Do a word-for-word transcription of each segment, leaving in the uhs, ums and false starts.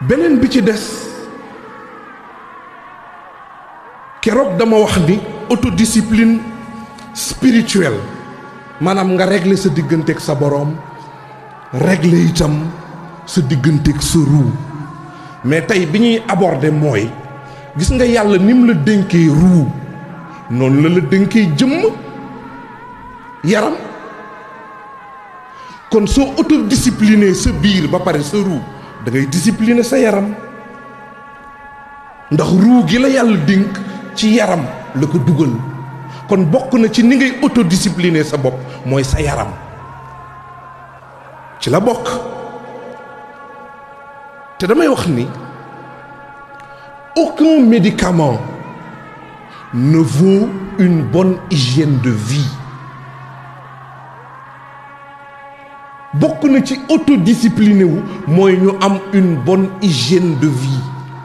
beneen bi ci des keroog dama wax ni autodiscipline spirituelle maanaam nga régler sa digganteeg sa boroom régler itam sa digganteeg sa ruu mais tey bi ñuy aborder mooy gis nga yàlla ni mu la dénkee ruu noonu la la dénkee jëmm yaram kon soo autodiscipliné sa biir ba pare sa ruu da ngay discipliner sa yaram ndax ruu gi la yàlla dénk ci yaram la ko dugal kon bokk na ci ni ngay autodiscipliner sa bopp mooy sa yaram ci la bokk te damay wax ni aucun médicament ne vaut une bonne hygiène de vie bokk na ci autodiscipliné wu mooy ñu am une bonne hygiène de vie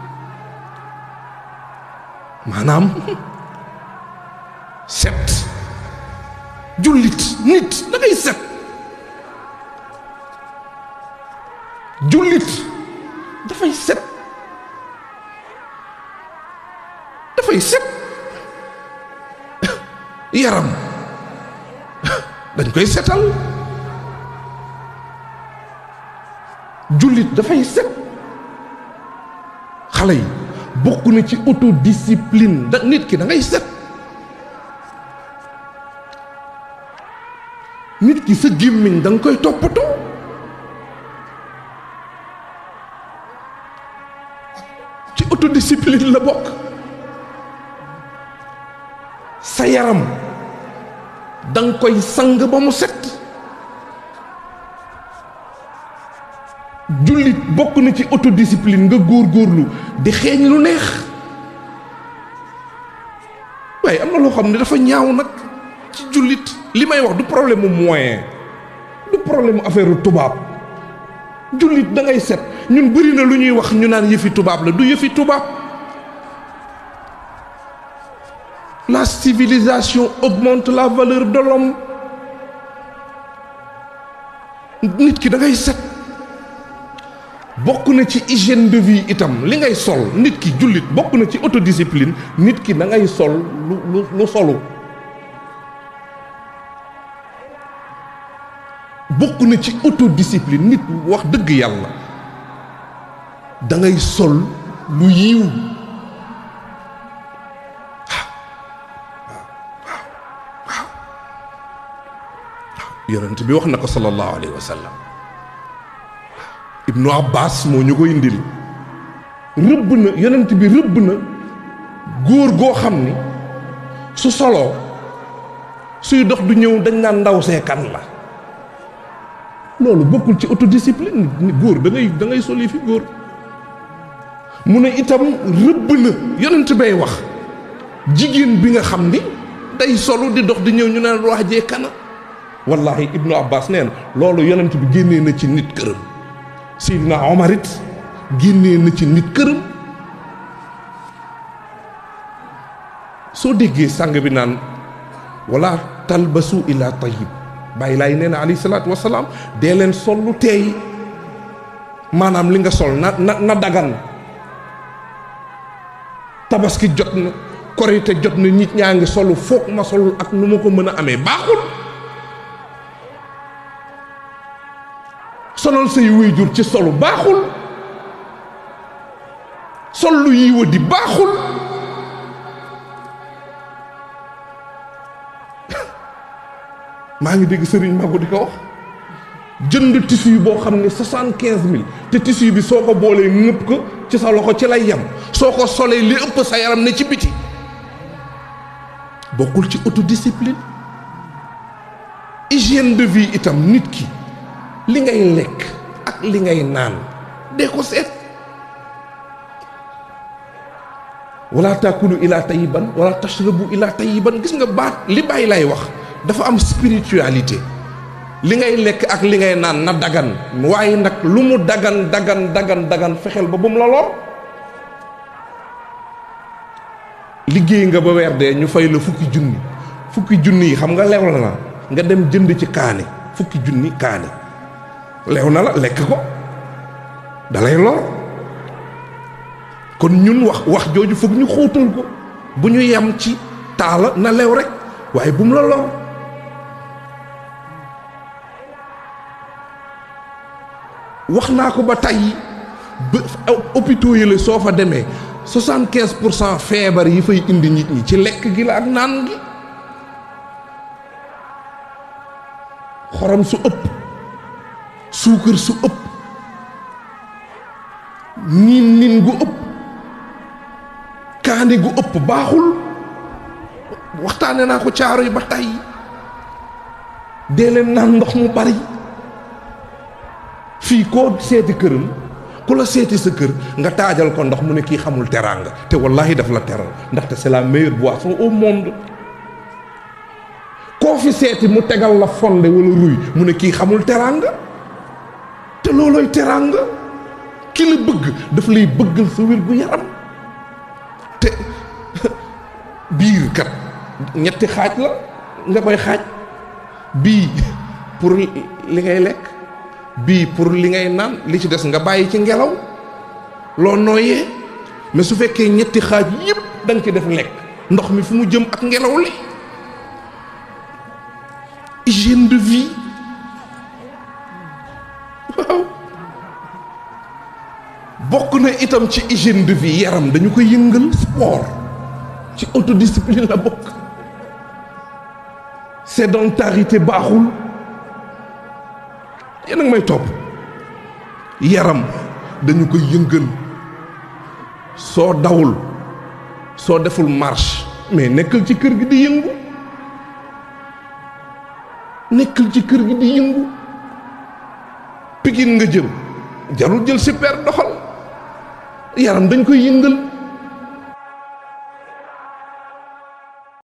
maanaam set jullit nit da ngay set jullit dafay set dafay set yaram dañ koy setal jullit dafay set xale yi bokk na ci autodiscipline da nit ki da ngay set nit ki sa gémmiñ da nga koy toppatoo ci autodiscipline la bokk sa yaram da nga koy sang ba mu set jullit bokk na ci autodiscipline nga góorgóorlu di xeeñ lu neex waaye am na loo xam ne dafa ñaaw nag ci jullit li may wax du problème mu moyen du problème mu affaire tubaab jullit da ngay set ñun bëri na lu ñuy wax ñu naan yëfi tubaab la du yëfi tubaab la civilisation augmente la valeur de l'homme nit ki da ngay set bokk na ci hygiène de vie itam li ngay sol nit ki jullit bokk na ci autodiscipline nit ki da ngay sol lu lu lu solu bokk na ci autodiscipline nit wax dëgg yàlla da ngay sol lu yiw waaw waaw waaw waaw yonent bi wax na ko sallallahu alayhi wa sallam Ibnu Abbas moo ñu ko indil rëbb na yonent bi rëbb na góor goo xam ni su soloo suy dox du ñëw dañ naan ndaw see kan la loolu bokkul ci autodiscipline góor da ngay da ngay soli fi góor mu ne itam rëbb na yonent bay wax jigéen bi nga xam ni day solu di dox di ñëw ñu naan wax jee kana wallahi Ibnu Abbas nee na loolu yonent bi génnee na ci nit këram Seydina Omar it génnee na ci nit këram soo déggee sàng bi naan wala talbasu ila tayyib bàyyi laay nee na alayhi salaatu wasalaam dee leen sol lu teey maanaam li nga sol na na na dagan tabaski jot na korite jot na nit ñaa ngi solu foog ma sol ak nu ma ko mën a amee baaxul solal say waajur ci solu baaxul sol lu yiwa di baaxul maa ngi dégg sëriñ Magu di ko wax jënd tissu boo xam ne soixante quinze mille te tissu bi soo ko boolee ngëpp ko ci sa loxo ci lay yem soo ko solee li ëpp sa yaram ne ci biti bokkul ci autodiscipline hygiène de vie itam nit ki li ngay lekk ak li ngay naan dee ko seet wala taakulu ila tayiban wala tashrabu ila tayiban gis nga baat li bàyyi lay wax dafa am spiritualité li ngay lekk ak li ngay naan na dagan waaye nag lu mu dagan dagan dagan dagan fexeel ba bu mu la lor liggéey nga ba weer dee ñu fay la fukki junni fukki junni yi xam nga lew la na nga dem jënd ci kaani fukki junni kaani lew na la lekk ko dalay lor kon ñun wax wax jooju foog ñu xóotal ko bu ñu yem ci taala na lew rek waaye bu mu la lor. wax naa ko ba tey ba hôpitaux yi la soo fa demee soixante-quinze pour cent feebar yi fay indi nit ñi ci lekk gi la ak naan gi. xorom su ëpp suukar su ëpp niin niin gu ëpp kaani gu ëpp baaxul. waxtaane naa ko caaro yi ba tey dee leen naan ndox mu bari. fii koo seeti këram ku la seeti sa kër nga taajal ko ndox mu ne kii xamul teraanga te wallahi daf la teral ndaxte c'est la meilleure boisson au monde. koo fi seeti mu tegal la fonde wala ruy mu ne kii xamul teraanga te loolooy teraanga. ki la bëgg daf lay bëggal sa wér gu yaram te biir kat ñetti xaaj la nga koy xaaj bii pour li ngay lekk bii pour li ngay naan li ci des nga bàyyi ci ngelaw loo nooyee mais su fekkee ñetti xaaj yépp da nga ci def lekk ndox mi fu mu jëm ak ngelaw li. hygiène de vie waaw bokk na itam ci hygiène de vie yaram dañu ko yëngal sport ci autodiscipline la bokk. sédentarité baaxul yéen a ngi may topp yaram dañu ko yëngal soo dawul soo deful marche mais nekkal ci kër gi di yëngu nekkal ci kër gi di yëngu. Pikine nga jëm jarul jël super doxal yaram dañ koy yëngal.